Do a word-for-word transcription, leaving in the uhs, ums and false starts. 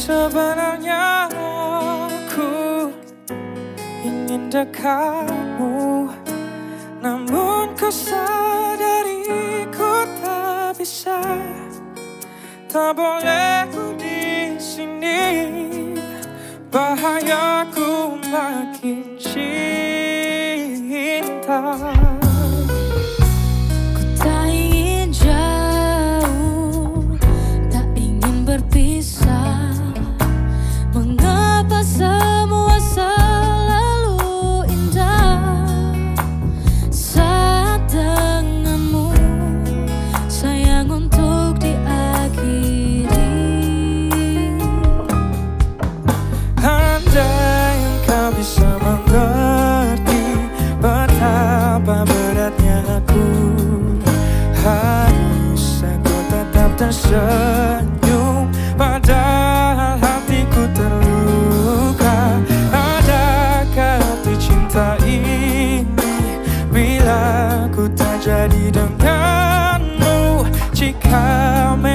Sebenarnya aku ingin dekatmu, namun ku sadari ku tak bisa. Tak boleh ku di sini, bahaya ku makin cinta. Ku tak ingin jauh, tak ingin berpisah. Mengapa semua selalu indah saat denganmu, sayang untuk diakhiri. Andai engkau bisa mengerti betapa beratnya aku, harus aku tetap tersenyum padahal hatiku terluka. Adakah arti cinta ini bila ku tak jadi denganmu? Jika